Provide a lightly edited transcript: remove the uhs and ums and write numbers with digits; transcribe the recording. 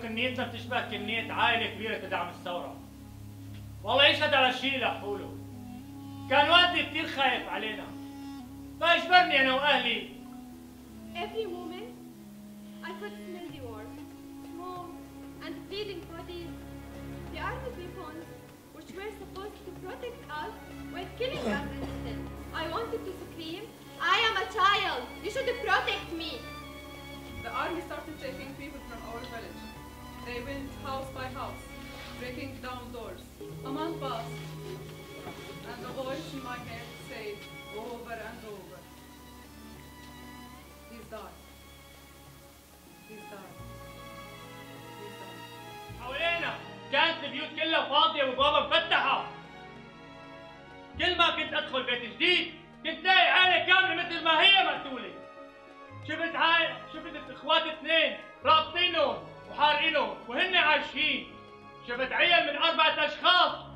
كنيتنا بتشبه كنية عائلة كبيرة تدعم الثورة. والله يشهد على الشيء اللي حقوله. كان والدي كثير خايف علينا، فاجبرني أنا وأهلي. Every moment I could smell the war, smoke and bleeding bodies. The army weapons, which were supposed to protect us, were killing us instead. I wanted to scream, I am a child, you should protect me. The army started taking people from our village. They went house by house, breaking down doors. A month passed, and the voice in my head said over and over, he's died. He's died. He's died. حوالينا كانت البيوت كلها فاضية وبابا مفتحة. كل ما كنت أدخل بيت جديد كنت لاقي عائلة كاملة مثل ما هي مقتولة. شفت اخوات اثنين رابطينهم وحارقينهم وهن عايشين. شفت عيال من 4 أشخاص